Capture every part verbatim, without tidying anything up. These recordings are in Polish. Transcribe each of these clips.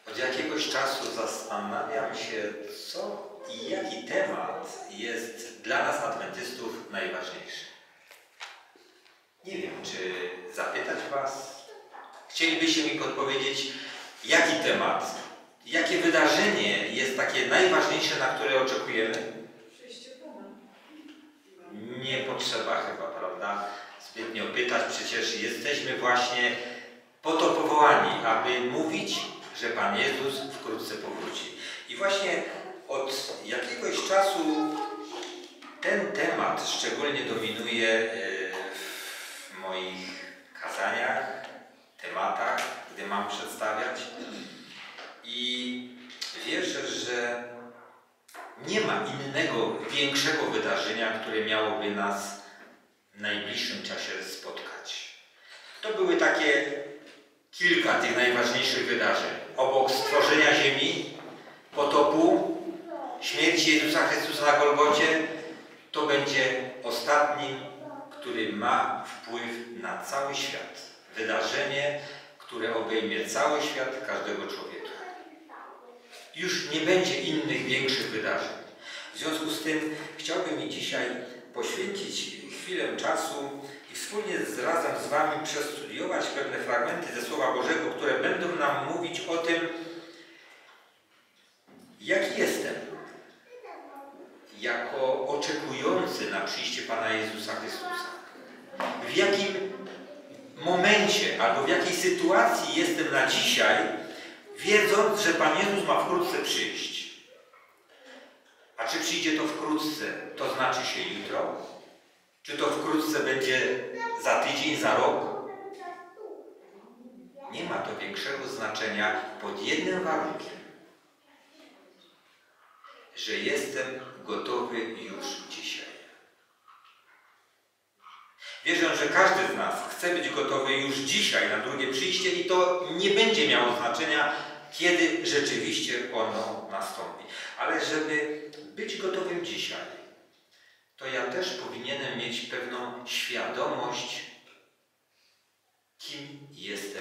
Od jakiegoś czasu zastanawiam się, co i jaki temat jest dla nas adwentystów najważniejszy. Nie wiem, czy zapytać Was? Chcielibyście mi podpowiedzieć, jaki temat, jakie wydarzenie jest takie najważniejsze, na które oczekujemy? Nie potrzeba chyba, prawda, zbytnio pytać, przecież jesteśmy właśnie po to powołani, aby mówić, że Pan Jezus wkrótce powróci. I właśnie od jakiegoś czasu ten temat szczególnie dominuje w moich kazaniach, tematach, gdy mam przedstawiać. I wierzę, że nie ma innego większego wydarzenia, które miałoby nas w najbliższym czasie spotkać. To były takie kilka tych najważniejszych wydarzeń. Obok stworzenia ziemi, potopu, śmierci Jezusa Chrystusa na Golgocie, to będzie ostatnim, który ma wpływ na cały świat. Wydarzenie, które obejmie cały świat każdego człowieka. Już nie będzie innych większych wydarzeń. W związku z tym chciałbym mi dzisiaj poświęcić chwilę czasu i wspólnie z, razem z Wami przestudiować pewne fragmenty ze Słowa Bożego, które będą nam mówić o tym, jaki jestem jako oczekujący na przyjście Pana Jezusa Chrystusa. W jakim momencie albo w jakiej sytuacji jestem na dzisiaj, wiedząc, że Pan Jezus ma wkrótce przyjść. A czy przyjdzie to wkrótce, to znaczy się jutro? Czy to wkrótce będzie za tydzień, za rok? Nie ma to większego znaczenia pod jednym warunkiem, że jestem gotowy już dzisiaj. Wierzę, że każdy z nas chce być gotowy już dzisiaj na drugie przyjście i to nie będzie miało znaczenia, kiedy rzeczywiście ono nastąpi. Ale żeby być gotowym dzisiaj, to ja też powinienem mieć pewną świadomość, kim jestem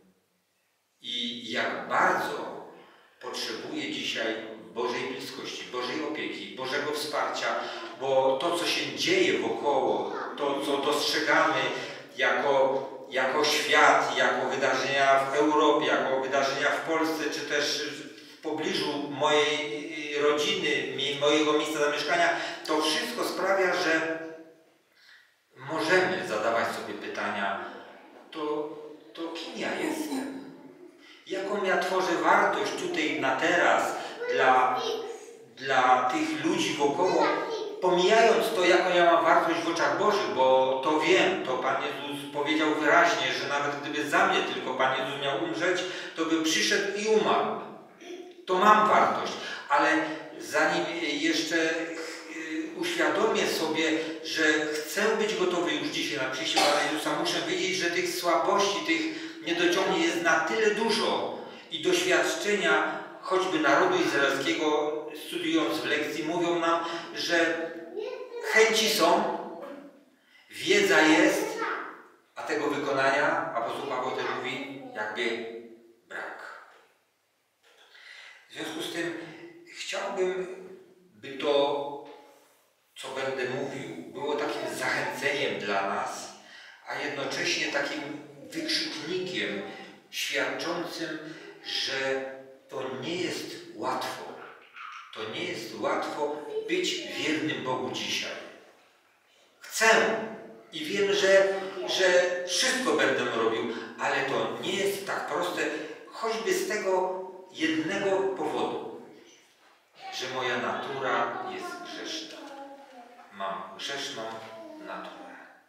i jak bardzo potrzebuję dzisiaj Bożej bliskości, Bożej opieki, Bożego wsparcia, bo to, co się dzieje wokoło, to, co dostrzegamy jako, jako świat, jako wydarzenia w Europie, jako wydarzenia w Polsce, czy też w pobliżu mojej rodziny, mojego miejsca zamieszkania, to wszystko sprawia, że możemy zadawać sobie pytania, to, to kim ja jestem? Jaką ja tworzę wartość tutaj na teraz dla, dla tych ludzi wokoło, pomijając to, jaką ja mam wartość w oczach Bożych, bo to wiem, to Pan Jezus powiedział wyraźnie, że nawet gdyby za mnie tylko Pan Jezus miał umrzeć, to by przyszedł i umarł. To mam wartość, ale zanim jeszcze uświadomię sobie, że chcę być gotowy już dzisiaj na przyjście Pana Jezusa, muszę wiedzieć, że tych słabości, tych niedociągnięć jest na tyle dużo i doświadczenia choćby narodu izraelskiego, studiując w lekcji, mówią nam, że chęci są, wiedza jest, a tego wykonania, apostoł Paweł też mówi, jakby brak. W związku z tym chciałbym, by to, co będę mówił, było takim zachęceniem dla nas, a jednocześnie takim wykrzyknikiem świadczącym, że to nie jest łatwo. To nie jest łatwo być wiernym Bogu dzisiaj. Chcę i wiem, że, że wszystko będę robił, ale to nie jest tak proste, choćby z tego jednego powodu, że moja natura jest grzeszna. Mam grzeszną naturę.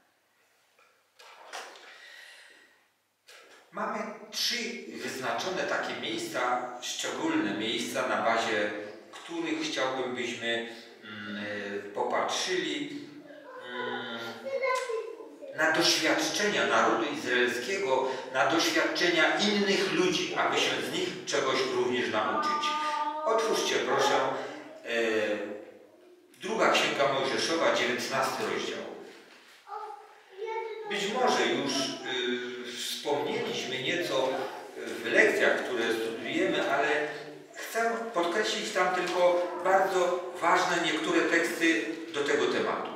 Mamy trzy wyznaczone takie miejsca, szczególne miejsca, na bazie których chciałbym, byśmy mm, popatrzyli mm, na doświadczenia narodu izraelskiego, na doświadczenia innych ludzi, aby się z nich czegoś również nauczyć. Otwórzcie proszę e, druga Księga Mojżeszowa, dziewiętnasty rozdział. Być może już y, wspomnieliśmy nieco w lekcjach, które studiujemy, ale chcę podkreślić tam tylko bardzo ważne niektóre teksty do tego tematu.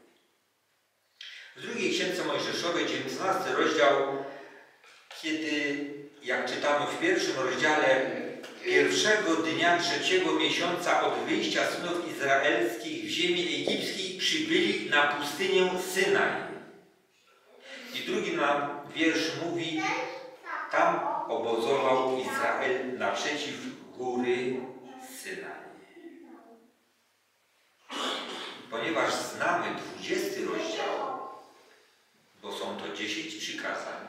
W drugiej Księdze Mojżeszowej, dziewiętnasty rozdział, kiedy, jak czytamy w pierwszym rozdziale, pierwszego dnia trzeciego miesiąca od wyjścia synów izraelskich w ziemi egipskiej przybyli na pustynię Synaj. I drugi nam wiersz mówi, tam obozował Izrael naprzeciw góry Synaj. Ponieważ znamy dwudziesty rozdział, bo są to dziesięć przykazań,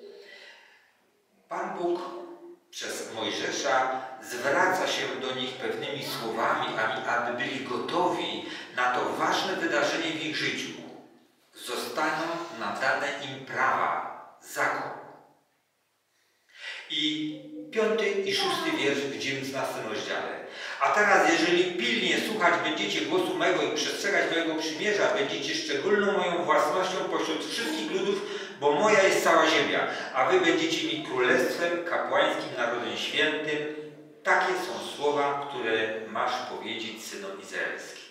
Pan Bóg przez Mojżesza zwraca się do nich pewnymi słowami, aby byli gotowi na to ważne wydarzenie w ich życiu. Zostaną nadane im prawa, zakon. I piąty i szósty wiersz w dziewiętnastym rozdziale. A teraz, jeżeli pilnie słuchać będziecie głosu mego i przestrzegać mojego przymierza, będziecie szczególną moją własnością pośród wszystkich ludów, bo moja jest cała ziemia, a wy będziecie mi królestwem, kapłańskim, narodem świętym. Takie są słowa, które masz powiedzieć synom izraelskim.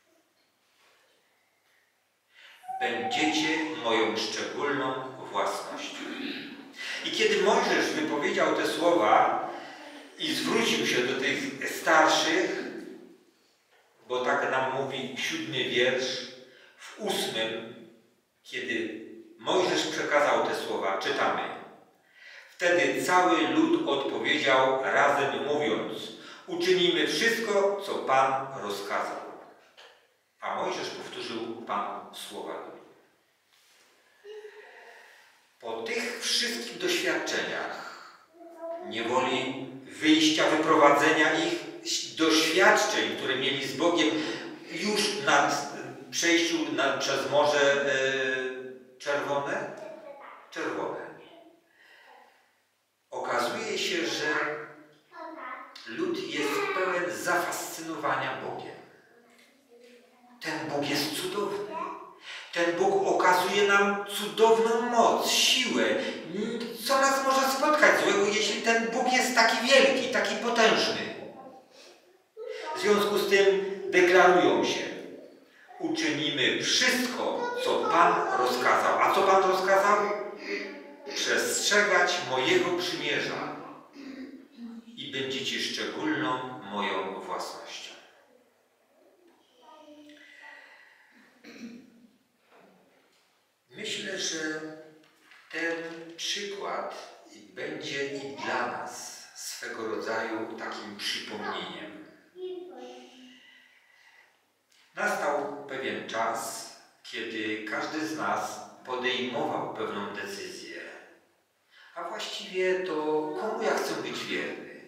Będziecie moją szczególną własnością. I kiedy Mojżesz wypowiedział te słowa i zwrócił się do tych starszych, bo tak nam mówi siódmy wiersz, w ósmym, kiedy Mojżesz przekazał te słowa, czytamy. Wtedy cały lud odpowiedział razem mówiąc, uczynimy wszystko, co Pan rozkazał. A Mojżesz powtórzył Panu słowa ludu. Po tych wszystkich doświadczeniach, niewoli, wyjścia, wyprowadzenia ich, doświadczeń, które mieli z Bogiem już na przejściu na, przez Morze e, Czerwone, Czerwone, okazuje się, że lud jest pełen zafascynowania Bogiem. Ten Bóg jest cudowny. Ten Bóg okazuje nam cudowną moc, siłę. Co nas może spotkać złego, jeśli ten Bóg jest taki wielki, taki potężny? W związku z tym deklarują się. Uczynimy wszystko, co Pan rozkazał. A co Pan rozkazał? Przestrzegać mojego przymierza i będziecie szczególną moją własnością. Myślę, że ten przykład będzie i dla nas swego rodzaju takim przypomnieniem. Nastał pewien czas, kiedy każdy z nas podejmował pewną decyzję. A właściwie to komu ja chcę być wierny?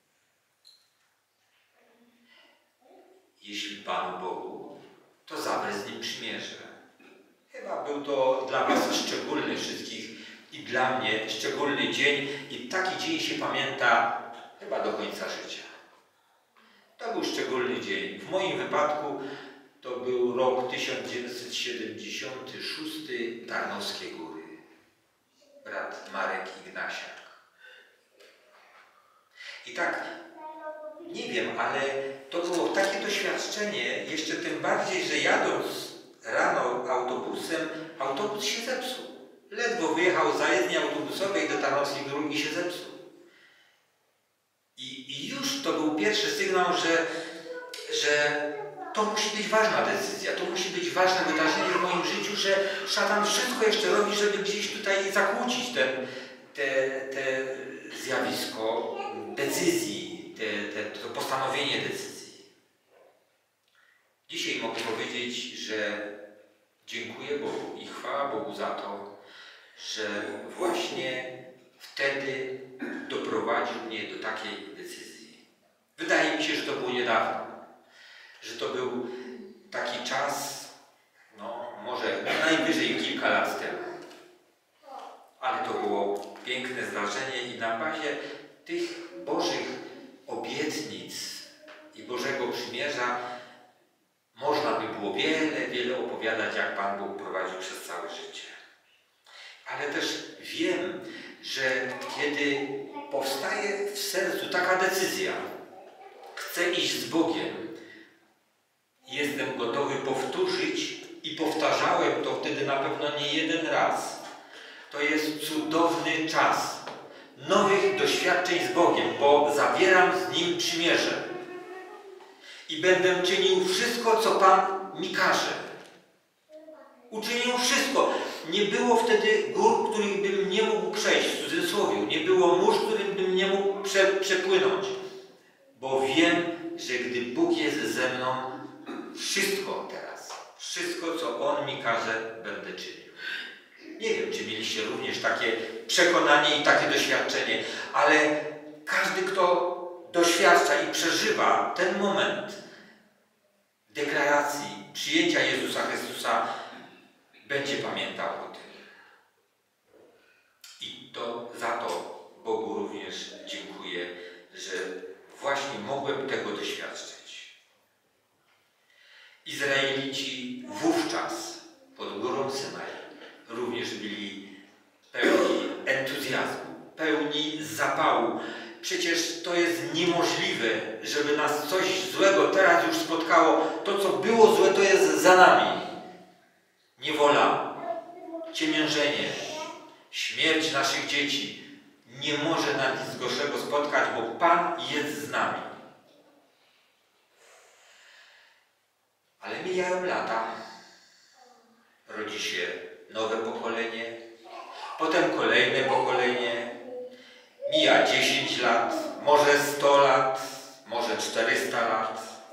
Jeśli Panu Bogu, to zawrę z Nim przymierze. Chyba był to dla Was szczególny wszystkich i dla mnie szczególny dzień i taki dzień się pamięta chyba do końca życia. To był szczególny dzień. W moim wypadku to był rok tysiąc dziewięćset siedemdziesiąty szósty, Tarnowskie Góry. Brat Marek Ignasiak. I tak, nie wiem, ale to było takie doświadczenie, jeszcze tym bardziej, że jadąc rano autobusem, autobus się zepsuł. Ledwo wyjechał z zajezdni autobusowej do Tarnowskich Gór i się zepsuł. I, I już to był pierwszy sygnał, że, że to musi być ważna decyzja, to musi być ważne wydarzenie w moim życiu, że szatan wszystko jeszcze robi, żeby gdzieś tutaj zakłócić ten, te, te zjawisko decyzji, te, te, to postanowienie decyzji. Dzisiaj mogę powiedzieć, że dziękuję Bogu i chwała Bogu za to, że właśnie wtedy doprowadził mnie do takiej decyzji. Wydaje mi się, że to było niedawno, że to był taki czas, no może najwyżej kilka lat temu. Ale to było piękne zdarzenie i na bazie tych Bożych obietnic i Bożego Przymierza można by było wiele, wiele opowiadać, jak Pan Bóg prowadził przez całe życie. Ale też wiem, że kiedy powstaje w sercu taka decyzja. Chcę iść z Bogiem. Jestem gotowy powtórzyć i powtarzałem to wtedy na pewno nie jeden raz. To jest cudowny czas nowych doświadczeń z Bogiem, bo zawieram z Nim przymierze i będę czynił wszystko, co Pan mi każe. Uczynił wszystko. Nie było wtedy gór, których bym nie mógł przejść, w cudzysłowie. Nie było mórz, którym bym nie mógł prze, przepłynąć. Bo wiem, że gdy Bóg jest ze mną, wszystko teraz, wszystko, co On mi każe, będę czynił. Nie wiem, czy mieliście również takie przekonanie i takie doświadczenie, ale każdy, kto doświadcza i przeżywa ten moment deklaracji przyjęcia Jezusa Chrystusa, będzie pamiętał o tym. I to za to Bogu również dziękuję, że właśnie mogłem tego doświadczyć. Izraelici wówczas pod górą Synaj również byli pełni entuzjazmu, pełni zapału. Przecież to jest niemożliwe, żeby nas coś złego teraz już spotkało. To, co było złe, to jest za nami. Niewola, ciemiężenie, śmierć naszych dzieci nie może nas nic gorszego spotkać, bo Pan jest z nami. Ale mijają lata. Rodzi się nowe pokolenie, potem kolejne pokolenie. Mija dziesięć lat, może sto lat, może czterysta lat.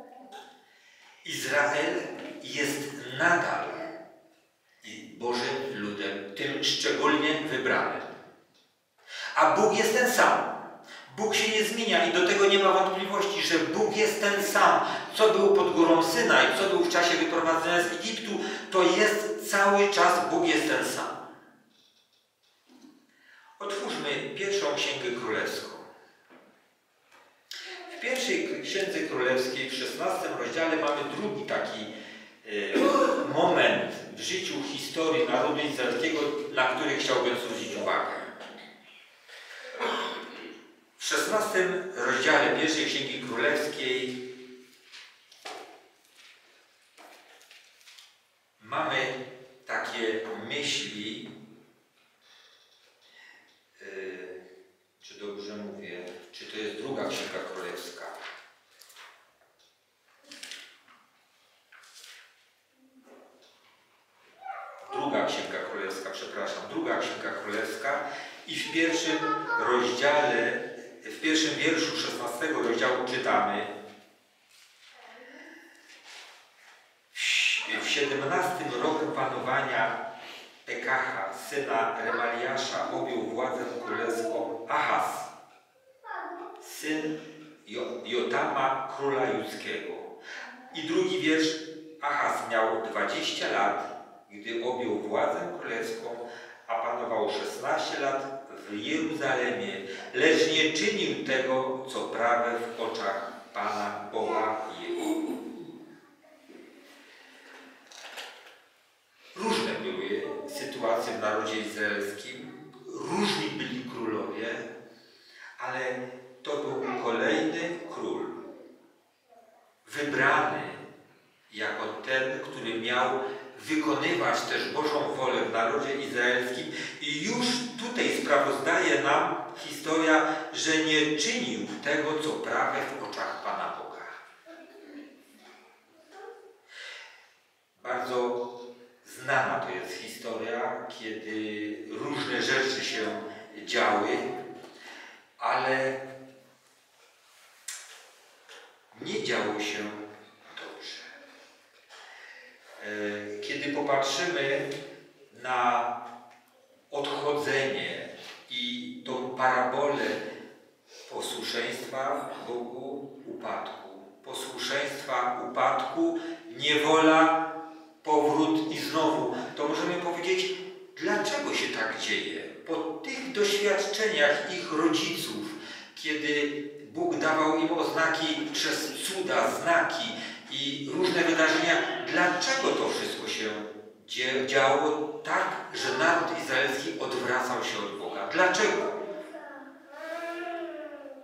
Izrael jest nadal Bożym ludem, tym szczególnie wybranym. A Bóg jest ten sam. Bóg się nie zmienia i do tego nie ma wątpliwości, że Bóg jest ten sam. Co był pod górą Synaj, co był w czasie wyprowadzenia z Egiptu, to jest cały czas Bóg jest ten sam. Otwórzmy pierwszą Księgę Królewską. W pierwszej Księdze Królewskiej, w szesnastym rozdziale, mamy drugi taki y, moment w życiu, historii narodu izraelskiego, na który chciałbym zwrócić uwagę. W szesnastym rozdziale pierwszej Księgi Królewskiej mamy takie myśli, yy, czy dobrze mówię, czy to jest druga Księga Królewska. Druga Księga Królewska, przepraszam, druga Księga Królewska i w pierwszym rozdziale, w pierwszym wierszu szesnastego rozdziału czytamy: w siedemnastym roku panowania Pekaha, syna Remaliasza, objął władzę królewską Ahaz, syn Jotama, króla judzkiego. I drugi wiersz: Ahaz miał dwadzieścia lat, gdy objął władzę królewską, a panował szesnaście lat w Jeruzalemie, lecz nie czynił tego, co prawe w oczach Pana Boga jego. Różne były sytuacje w narodzie izraelskim, różni byli królowie, ale to był kolejny król, wybrany jako ten, który miał wykonywać też Bożą wolę w narodzie izraelskim, i już tutaj sprawozdaje nam historia, że nie czynił tego, co prawe w oczach Pana Boga. Bardzo znana to jest historia, kiedy różne rzeczy się działy, ale nie działo się dobrze. Kiedy popatrzymy na odchodzenie i tą parabolę posłuszeństwa Bogu, upadku, posłuszeństwa, upadku, niewola, powrót i znowu, to możemy powiedzieć, dlaczego się tak dzieje? Po tych doświadczeniach ich rodziców, kiedy Bóg dawał im oznaki przez cuda, znaki i różne wydarzenia, dlaczego to wszystko się działo tak, że naród izraelski odwracał się od Boga? Dlaczego?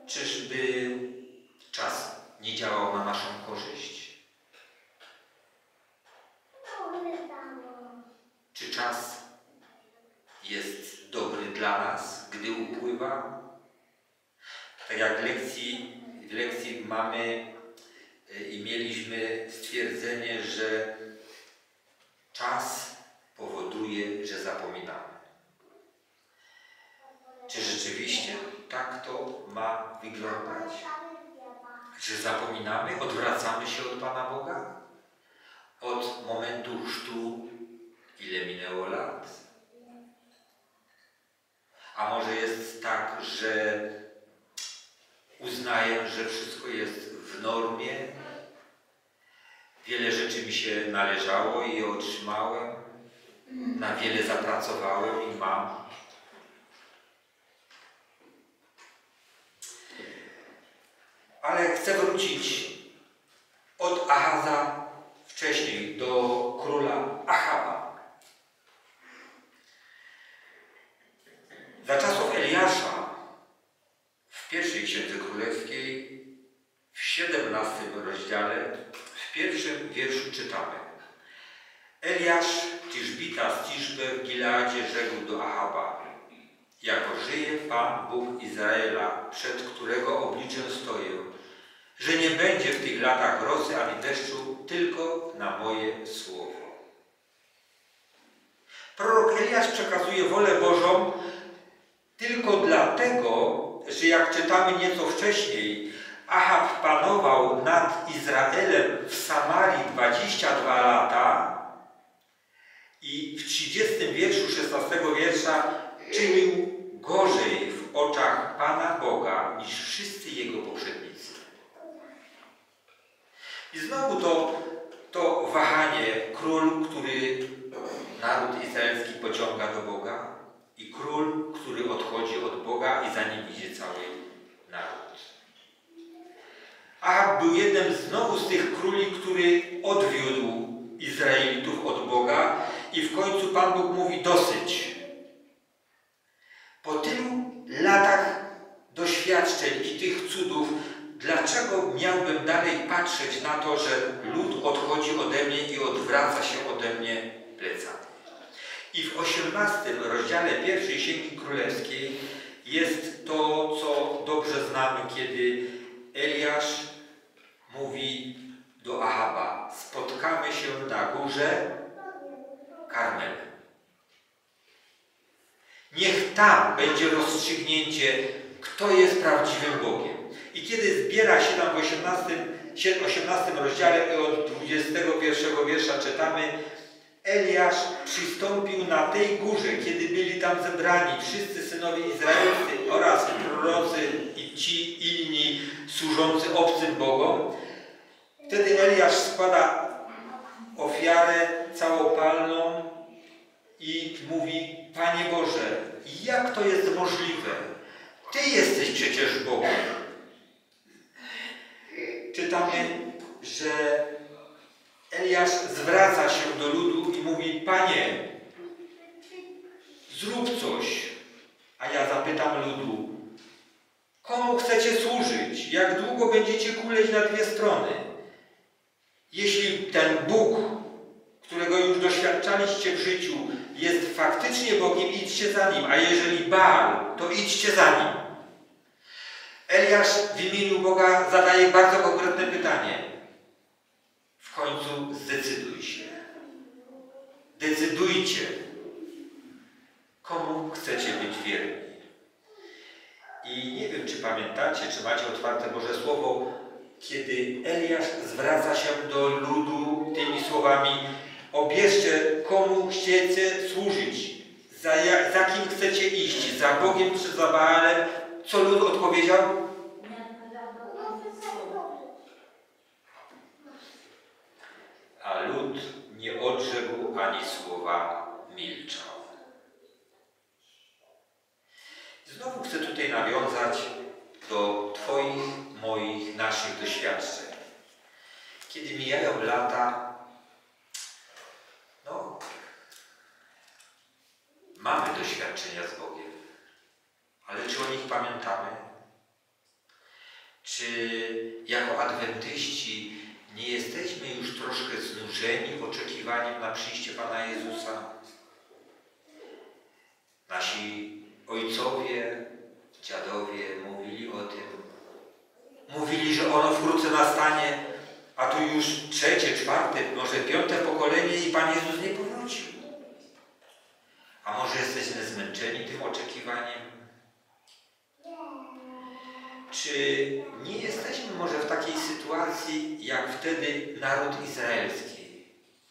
Czyżby czas nie działał na naszą korzyść? Czy czas jest dobry dla nas, gdy upływa? Tak jak w lekcji, w lekcji mamy i mieliśmy stwierdzenie, że czas powoduje, że zapominamy. Czy rzeczywiście tak to ma wyglądać? Że zapominamy, odwracamy się od Pana Boga? Od momentu chrztu ile minęło lat? A może jest tak, że uznaję, że wszystko jest w normie, wiele rzeczy mi się należało i je otrzymałem, na wiele zapracowałem i mam. Ale chcę wrócić od Ahaza wcześniej do króla Achaba. Za czasów Eliasza w pierwszej Księdze Królewskiej w siedemnastym rozdziale w pierwszym wierszu czytamy: Eliasz, Tiszbita z Tiszbe w Gileadzie rzekł do Achaba: jako żyje Pan Bóg Izraela, przed którego obliczem stoję, że nie będzie w tych latach rosy ani deszczu, tylko na moje słowo. Prorok Eliasz przekazuje wolę Bożą tylko dlatego, że jak czytamy nieco wcześniej, Achab panował nad Izraelem w Samarii dwadzieścia dwa lata i w trzydziestym wierszu szesnastego wiersza czynił gorzej w oczach Pana Boga niż wszyscy jego poprzednicy. I znowu to, to wahanie, król, który naród izraelski pociąga do Boga i król, który odchodzi od Boga i za nim idzie cały naród. Ahab był jednym znowu z tych króli, który odwiódł Izraelitów od Boga i w końcu Pan Bóg mówi: dosyć. Po tylu latach doświadczeń i tych cudów, dlaczego miałbym dalej patrzeć na to, że lud odchodzi ode mnie i odwraca się ode mnie plecami? I w osiemnastym rozdziale pierwszej Księgi Królewskiej jest to, co dobrze znamy, kiedy Eliasz mówi do Ahaba: spotkamy się na górze Karmel. Niech tam będzie rozstrzygnięcie, kto jest prawdziwym Bogiem. I kiedy zbiera się tam w osiemnastym rozdziale od dwudziestego pierwszego wiersza czytamy: Eliasz przystąpił na tej górze, kiedy byli tam zebrani wszyscy synowie izraelscy oraz prorocy i ci inni służący obcym bogom. Wtedy Eliasz składa ofiarę całopalną i mówi: Panie Boże, jak to jest możliwe? Ty jesteś przecież Bogiem. Czytamy, że Eliasz zwraca się do ludu i mówi: Panie, zrób coś. A ja zapytam ludu: komu chcecie służyć? Jak długo będziecie kuleć na dwie strony? Jeśli ten Bóg, którego już doświadczaliście w życiu, jest faktycznie Bogiem, idźcie za Nim, a jeżeli Baal, to idźcie za Nim. Eliasz w imieniu Boga zadaje bardzo konkretne pytanie. W końcu zdecyduj się. Decydujcie, komu chcecie być wierni. I nie wiem, czy pamiętacie, czy macie otwarte Boże Słowo, kiedy Eliasz zwraca się do ludu tymi słowami: obierzcie, komu chcecie służyć, za, za kim chcecie iść, za Bogiem czy za Baalem. Co lud odpowiedział? A lud nie odrzekł ani słowa, milczał. Znowu chcę tutaj nawiązać do Twoich, moich, naszych doświadczeń. Kiedy mijają lata, no, mamy doświadczenia z Bogiem, ale czy o nich pamiętamy? wzburzeni oczekiwaniem na przyjście Pana Jezusa. Nasi ojcowie, dziadowie mówili o tym. Mówili, że ono wkrótce nastanie, a tu już trzecie, czwarte, może piąte pokolenie i Pan Jezus nie powrócił. A może jesteśmy zmęczeni tym oczekiwaniem? Czy nie jesteśmy może w takiej sytuacji, jak wtedy naród izraelski?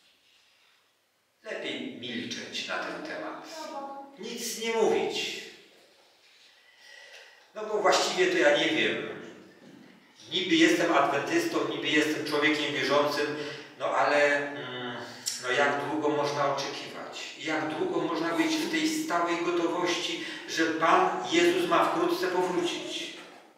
Lepiej milczeć na ten temat. Nic nie mówić. No bo właściwie to ja nie wiem. Niby jestem adwentystą, niby jestem człowiekiem wierzącym, no ale mm, no jak długo można oczekiwać? Jak długo można być w tej stałej gotowości, że Pan Jezus ma wkrótce powrócić?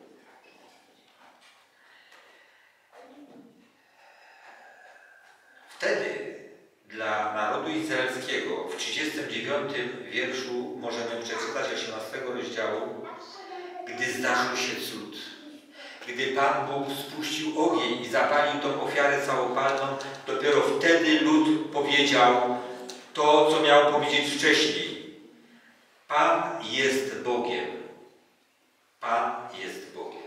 Wtedy dla narodu izraelskiego w trzydziestym dziewiątym wierszu możemy przeczytać osiemnastego rozdziału, gdy zdarzył się cud. Gdy Pan Bóg spuścił ogień i zapalił tą ofiarę całopalną, dopiero wtedy lud powiedział to, co miał powiedzieć wcześniej. Pan jest Bogiem. Pan jest Bogiem.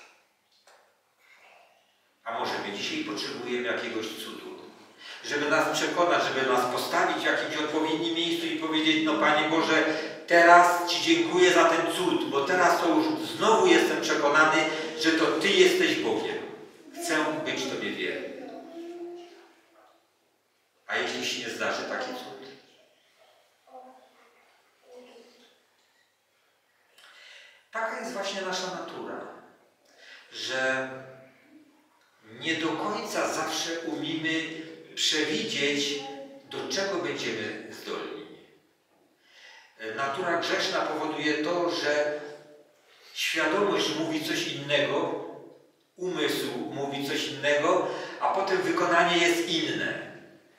A może my dzisiaj potrzebujemy jakiegoś cudu? Żeby nas przekonać, żeby nas postawić w jakimś odpowiednim miejscu i powiedzieć, no Panie Boże, teraz Ci dziękuję za ten cud, bo teraz to już znowu jestem przekonany, że to Ty jesteś Bogiem. Chcę być Tobie wierny. A jeśli się nie zdarzy taki cud? Taka jest właśnie nasza natura, że nie do końca zawsze umiemy przewidzieć, do czego będziemy zdolni. Natura grzeszna powoduje to, że świadomość mówi coś innego, umysł mówi coś innego, a potem wykonanie jest inne.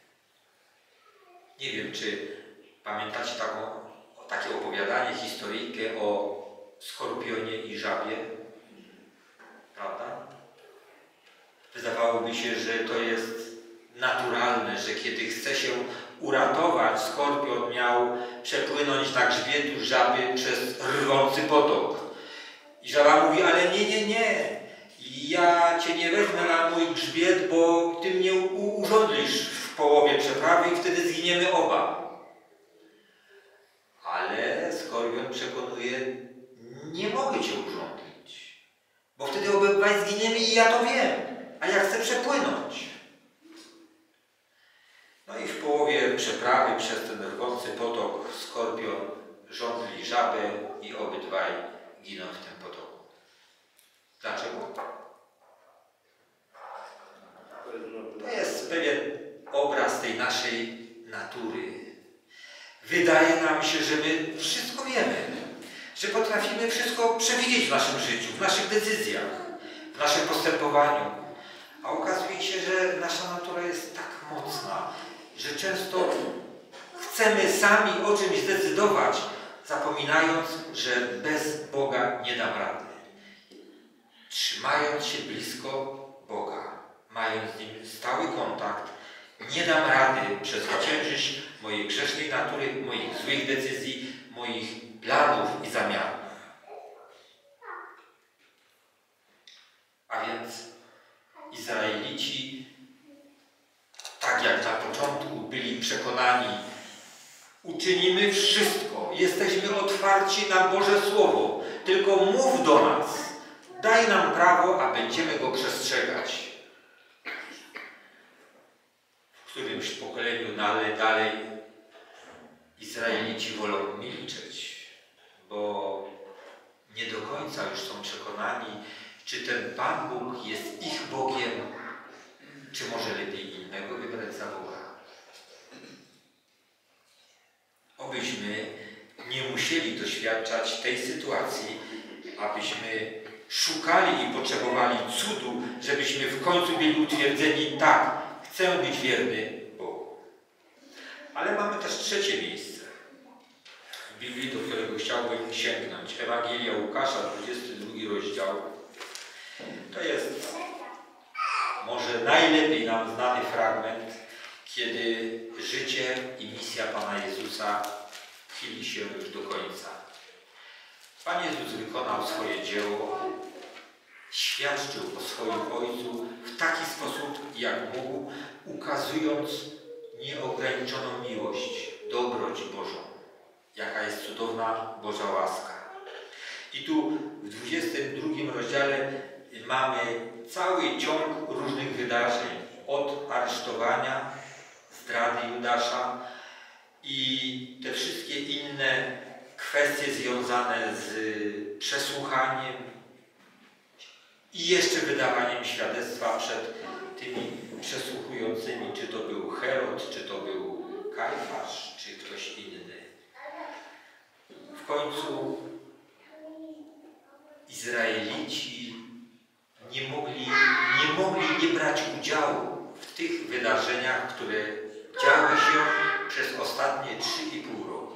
Nie wiem, czy pamiętacie taką, takie opowiadanie, historyjkę o skorpionie i żabie? Prawda? Wydawałoby się, że to jest naturalne, że kiedy chce się uratować, skorpion miał przepłynąć na grzbietu żaby przez rwący potok. I żaba mówi, ale nie, nie, nie, ja Cię nie wezmę na mój grzbiet, bo Ty mnie urządlisz w połowie przeprawy i wtedy zginiemy oba. Ale skorpion przekonuje, nie mogę Cię urządlić, bo wtedy obydwaj zginiemy i ja to wiem, a ja chcę przepłynąć. No i w połowie przeprawy przez ten rwący potok skorpion żądli żabę i obydwaj giną w tym potoku. Dlaczego? To jest pewien obraz tej naszej natury. Wydaje nam się, że my wszystko wiemy, że potrafimy wszystko przewidzieć w naszym życiu, w naszych decyzjach, w naszym postępowaniu. A okazuje się, że nasza natura jest tak mocna, że często chcemy sami o czymś zdecydować, zapominając, że bez Boga nie dam rady. Trzymając się blisko Boga, mając z Nim stały kontakt, nie dam rady przezwyciężyć mojej grzesznej natury, moich złych decyzji, moich planów i zamiarów. A więc Izraelici, tak jak na początku byli przekonani, uczynimy wszystko, jesteśmy otwarci na Boże Słowo, tylko mów do nas, daj nam prawo, a będziemy go przestrzegać. W którymś pokoleniu dalej, dalej Izraelici wolą milczeć, bo nie do końca już są przekonani, czy ten Pan Bóg jest ich Bogiem, czy może lepiej innego wybrać za Boga. Obyśmy nie musieli doświadczać tej sytuacji, abyśmy szukali i potrzebowali cudu, żebyśmy w końcu byli utwierdzeni, tak, chcę być wierny Bogu. Ale mamy też trzecie miejsce w Biblii, do którego chciałbym sięgnąć. Ewangelia Łukasza, dwudziesty drugi rozdział. To jest może najlepiej nam znany fragment, kiedy życie i misja Pana Jezusa chyli się już do końca. Pan Jezus wykonał swoje dzieło, świadczył o swoim Ojcu w taki sposób, jak mógł, ukazując nieograniczoną miłość, dobroć Bożą, jaka jest cudowna Boża łaska. I tu w dwudziestym drugim rozdziale mamy cały ciąg różnych wydarzeń, od aresztowania, zdrady Judasza i te wszystkie inne kwestie związane z przesłuchaniem i jeszcze wydawaniem świadectwa przed tymi przesłuchującymi, czy to był Herod, czy to był Kajfasz, czy ktoś inny. W końcu Izraelici nie mogli, nie mogli nie brać udziału w tych wydarzeniach, które działy się przez ostatnie trzy i pół roku.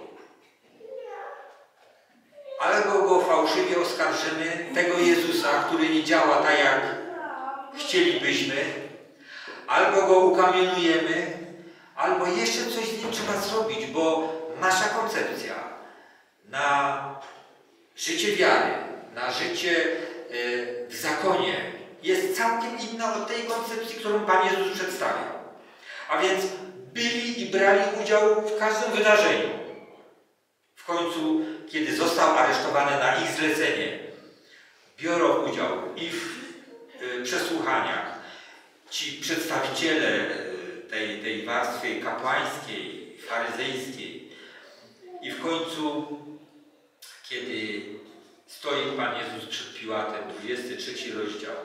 Albo go fałszywie oskarżymy, tego Jezusa, który nie działa tak, jak chcielibyśmy, albo go ukamienujemy, albo jeszcze coś z nim trzeba zrobić, bo nasza koncepcja na życie wiary, na życie w zakonie jest całkiem inna od tej koncepcji, którą Pan Jezus przedstawiał. A więc byli i brali udział w każdym wydarzeniu. W końcu, kiedy został aresztowany na ich zlecenie, biorą udział i w przesłuchaniach. Ci przedstawiciele tej, tej warstwy kapłańskiej, faryzejskiej. I w końcu, kiedy stoi Pan Jezus przed Piłatem, dwudziesty trzeci rozdział,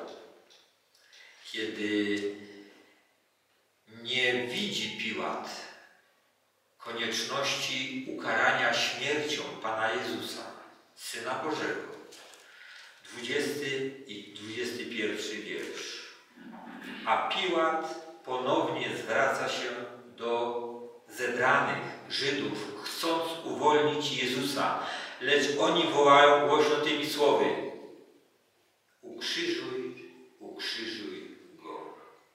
kiedy nie widzi Piłat konieczności ukarania śmiercią Pana Jezusa, Syna Bożego. dwudziesty i dwudziesty pierwszy wiersz. A Piłat ponownie zwraca się do zebranych Żydów, chcąc uwolnić Jezusa, lecz oni wołają głośno tymi słowy: ukrzyżuj, ukrzyżuj Go.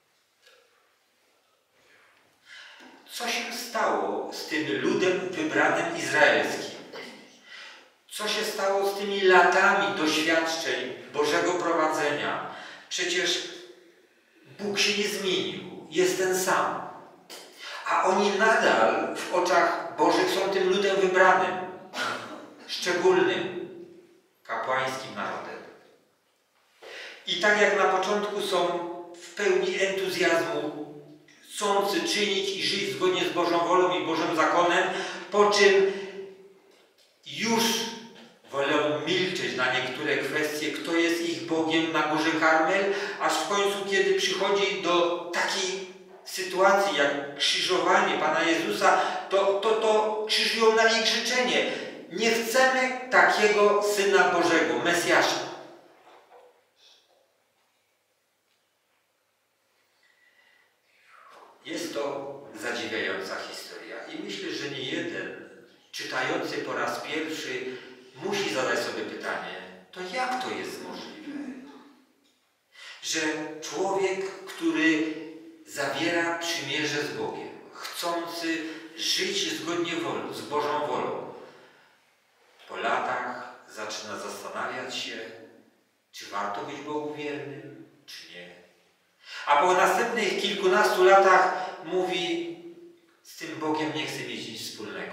Co się stało z tym ludem wybranym izraelskim? Co się stało z tymi latami doświadczeń Bożego prowadzenia? Przecież Bóg się nie zmienił, jest ten sam. A oni nadal w oczach Bożych są tym ludem wybranym, szczególnym, kapłańskim narodem. I tak jak na początku są w pełni entuzjazmu, chcący czynić i żyć zgodnie z Bożą wolą i Bożym zakonem, po czym już wolą milczeć na niektóre kwestie, kto jest ich Bogiem na Górze Karmel, aż w końcu, kiedy przychodzi do takiej sytuacji jak krzyżowanie Pana Jezusa, to, to, to krzyżują na ich życzenie. Nie chcemy takiego Syna Bożego, Mesjasza. Jest to zadziwiająca historia i myślę, że nie jeden czytający po raz pierwszy musi zadać sobie pytanie, to jak to jest możliwe, że człowiek, który zawiera przymierze z Bogiem, chcący żyć zgodnie z Bożą wolą, po latach zaczyna zastanawiać się, czy warto być Bogu wiernym, czy nie. A po następnych kilkunastu latach mówi, z tym Bogiem nie chcę mieć nic wspólnego.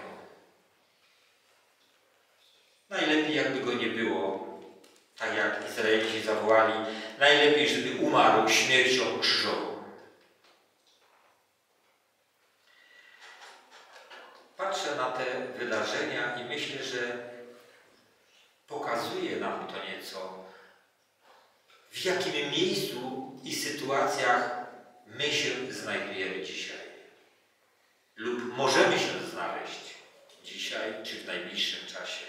Najlepiej, jakby go nie było, tak jak Izraelici zawołali, najlepiej, żeby umarł śmiercią krzyżową. Patrzę na te wydarzenia i myślę, że pokazuje nam to nieco, w jakim miejscu i sytuacjach my się znajdujemy dzisiaj. Lub możemy się znaleźć dzisiaj czy w najbliższym czasie.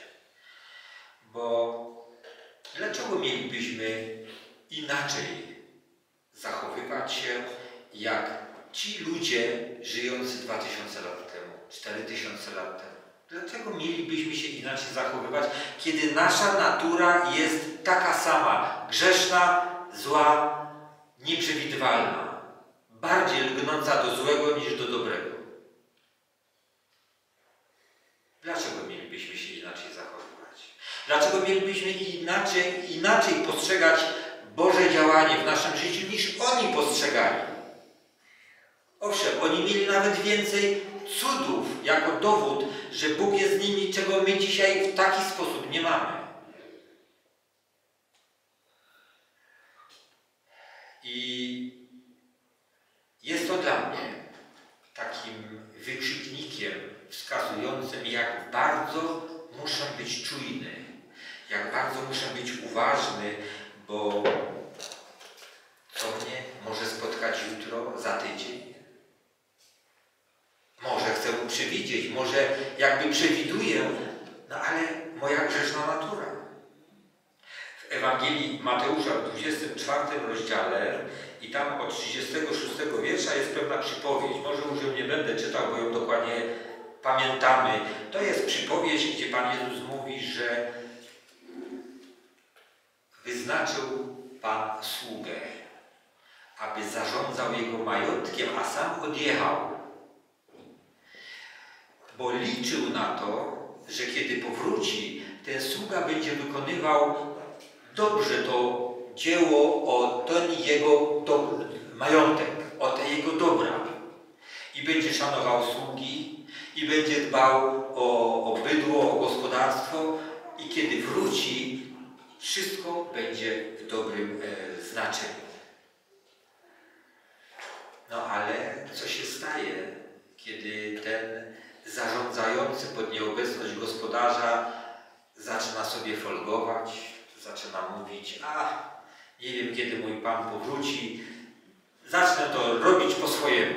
Bo dlaczego mielibyśmy inaczej zachowywać się jak ci ludzie żyjący dwa tysiące lat temu, cztery tysiące lat temu? Dlaczego mielibyśmy się inaczej zachowywać, kiedy nasza natura jest taka sama, grzeszna, zła, nieprzewidywalna, bardziej lgnąca do złego niż do dobrego? Dlaczego mielibyśmy inaczej, inaczej postrzegać Boże działanie w naszym życiu, niż oni postrzegali? Owszem, oni mieli nawet więcej cudów jako dowód, że Bóg jest z nimi, czego my dzisiaj w taki sposób nie mamy. I jest to dla mnie takim wykrzyknikiem wskazującym, jak bardzo muszę być czujny, jak bardzo muszę być uważny, bo co mnie może spotkać jutro, za tydzień. Może chcę mu przewidzieć, może jakby przewiduję, no ale moja grzeszna natura. W Ewangelii Mateusza w dwudziestym czwartym rozdziale i tam od trzydziestego szóstego wiersza jest pewna przypowieść. Może już ją nie będę czytał, bo ją dokładnie pamiętamy. To jest przypowieść, gdzie Pan Jezus mówi, że wyznaczył Pan sługę, aby zarządzał jego majątkiem, a sam odjechał. Bo liczył na to, że kiedy powróci, ten sługa będzie wykonywał dobrze to dzieło o ten jego do, majątek, o te jego dobra. I będzie szanował sługi, i będzie dbał o, o bydło, o gospodarstwo, i kiedy wróci, wszystko będzie w dobrym e, znaczeniu. No ale co się staje, kiedy ten zarządzający pod nieobecność gospodarza zaczyna sobie folgować, zaczyna mówić: a nie wiem, kiedy mój Pan powróci, zacznę to robić po swojemu.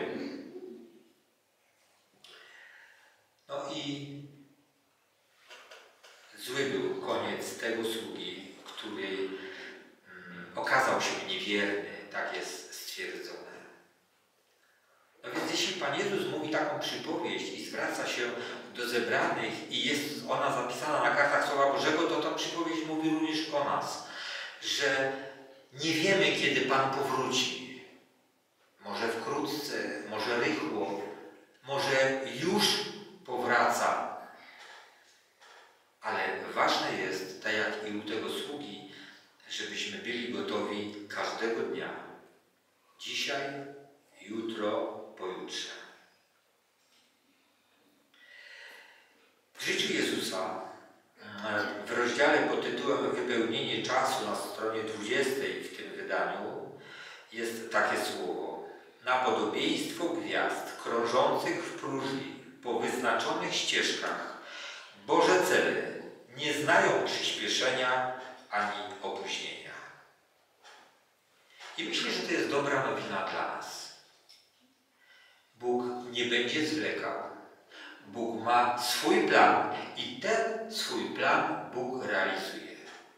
No i zły był koniec tego sługi, który mm, okazał się niewierny, tak jest stwierdzone. No więc jeśli Pan Jezus mówi taką przypowieść i zwraca się do zebranych i jest ona zapisana na kartach Słowa Bożego, to ta przypowieść mówi również o nas, że nie wiemy, kiedy Pan powróci. Może wkrótce, może rychło, może już powraca. Ale ważne jest, tak jak i u tego sługi, żebyśmy byli gotowi każdego dnia. Dzisiaj, jutro, pojutrze. W życiu Jezusa w rozdziale pod tytułem Wypełnienie czasu na stronie dwudziestej w tym wydaniu jest takie słowo: na podobieństwo gwiazd krążących w próżni po wyznaczonych ścieżkach Boże cele nie znają przyspieszenia ani opóźnienia. I myślę, że to jest dobra nowina dla nas. Bóg nie będzie zwlekał. Bóg ma swój plan i ten swój plan Bóg realizuje.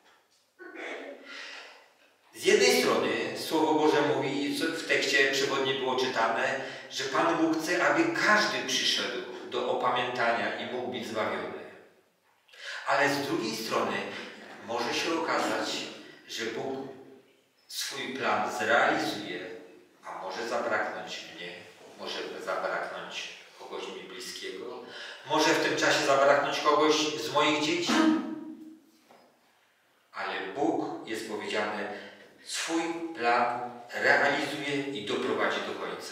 Z jednej strony Słowo Boże mówi, co w tekście przewodnie było czytane, że Pan Bóg chce, aby każdy przyszedł do opamiętania i mógł być zbawiony. Ale z drugiej strony może się okazać, że Bóg swój plan zrealizuje, a może zabraknąć mnie, może zabraknąć kogoś mi bliskiego, może w tym czasie zabraknąć kogoś z moich dzieci. Ale Bóg, jest powiedziane, swój plan realizuje i doprowadzi do końca.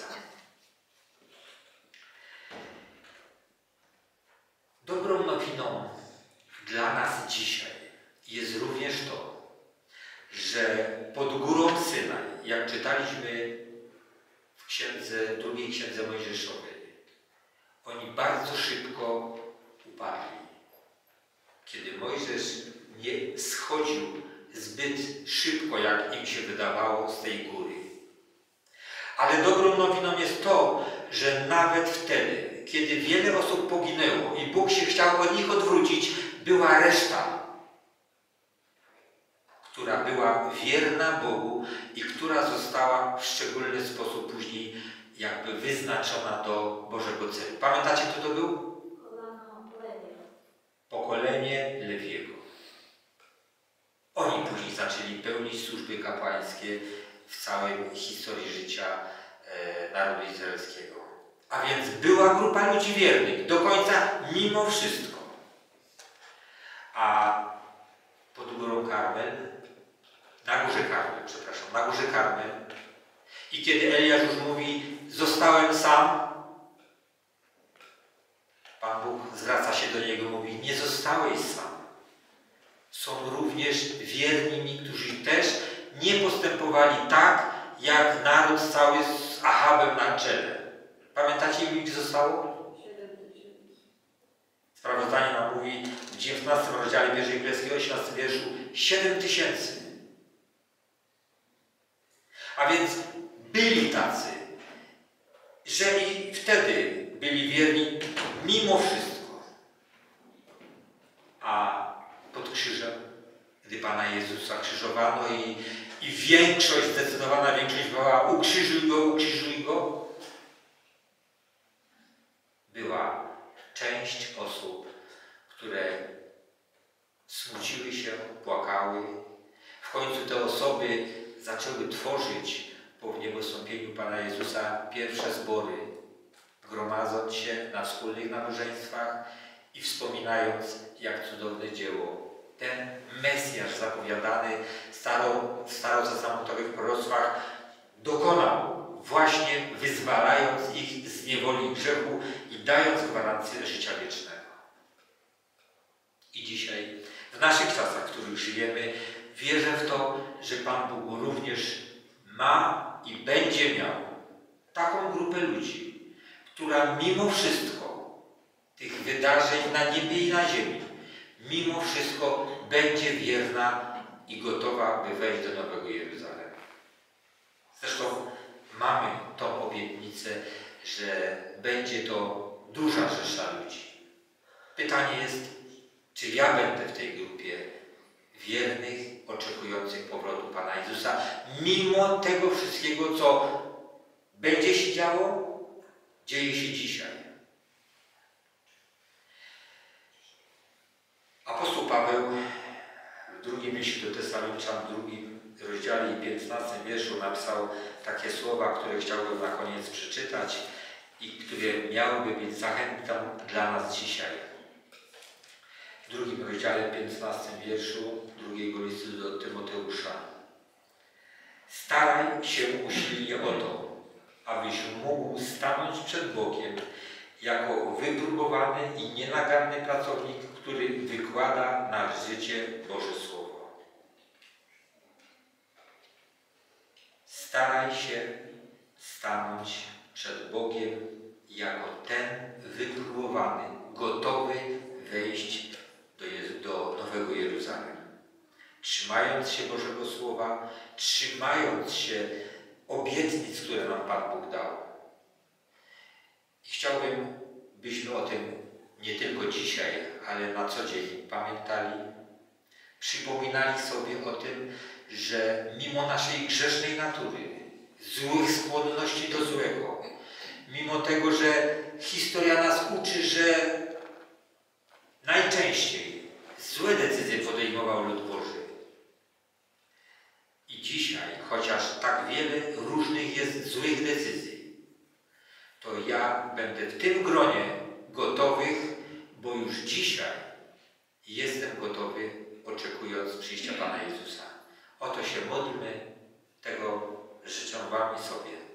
Dobrą nowiną dla nas dzisiaj jest również to, że pod górą Synaj, jak czytaliśmy w księdze, drugiej księdze Mojżeszowej, oni bardzo szybko upadli. Kiedy Mojżesz nie schodził zbyt szybko, jak im się wydawało, z tej góry. Ale dobrą nowiną jest to, że nawet wtedy, kiedy wiele osób poginęło i Bóg się chciał od nich odwrócić, była reszta, która była wierna Bogu i która została w szczególny sposób później jakby wyznaczona do Bożego celu. Pamiętacie, kto to był? Pokolenie Lewiego. Oni później zaczęli pełnić służby kapłańskie w całej historii życia e, narodu izraelskiego. A więc była grupa ludzi wiernych do końca mimo wszystko. A Karmel, na Górze Karmel, przepraszam, na Górze Karmel. I kiedy Eliasz już mówi, zostałem sam, Pan Bóg zwraca się do niego, mówi, nie zostałeś sam. Są również wierni, którzy też nie postępowali tak, jak naród cały z Achabem na czele. Pamiętacie, ilu ich zostało? Sprawozdanie nam mówi w dziewiętnastym rozdziale pierwszej Królewskiej, osiemnastym wierszu, siedem tysięcy. A więc byli tacy, że i wtedy byli wierni mimo wszystko. A pod krzyżem, gdy Pana Jezusa krzyżowano i, i większość, zdecydowana większość była ukrzyżuj go, ukrzyżuj go, była część osób, które smuciły się, płakały. W końcu te osoby zaczęły tworzyć po wniebostąpieniu Pana Jezusa pierwsze zbory, gromadząc się na wspólnych nabożeństwach i wspominając, jak cudowne dzieło ten Mesjasz zapowiadany staro, w starotestamentowych proroctwach dokonał, właśnie wyzwalając ich z niewoli grzechu i dając gwarancję życia wiecznego. I dzisiaj, w naszych czasach, w których żyjemy, wierzę w to, że Pan Bóg również ma i będzie miał taką grupę ludzi, która mimo wszystko tych wydarzeń na niebie i na ziemi, mimo wszystko będzie wierna i gotowa, by wejść do Nowego Jeruzalem. Zresztą mamy tą obietnicę, że będzie to duża rzesza ludzi. Pytanie jest, czy ja będę w tej grupie wiernych, oczekujących powrotu Pana Jezusa, mimo tego wszystkiego, co będzie się działo, dzieje się dzisiaj. Apostoł Paweł w drugim liście do Tesaloniczan, w drugim rozdziale i piętnastym wierszu napisał takie słowa, które chciałbym na koniec przeczytać i które miałyby być zachętą dla nas dzisiaj. W drugim rozdziale, piętnastym wierszu drugiego listu do Tymoteusza. Staraj się usilnie o to, abyś mógł stanąć przed Bogiem jako wypróbowany i nienaganny pracownik, który wykłada na życie Boże Słowo. Staraj się stanąć przed Bogiem jako ten wypróbowany, gotowy wejść do, Jezu, do Nowego Jeruzalem. Trzymając się Bożego Słowa, trzymając się obietnic, które nam Pan Bóg dał. I chciałbym, byśmy o tym nie tylko dzisiaj, ale na co dzień pamiętali, przypominali sobie o tym, że mimo naszej grzesznej natury, złych skłonności do złego, mimo tego, że historia nas uczy, że najczęściej złe decyzje podejmował lud Boży. I dzisiaj, chociaż tak wiele różnych jest złych decyzji, to ja będę w tym gronie gotowych, bo już dzisiaj jestem gotowy, oczekując przyjścia Pana Jezusa. O to się módlmy, tego życzę Wam i sobie.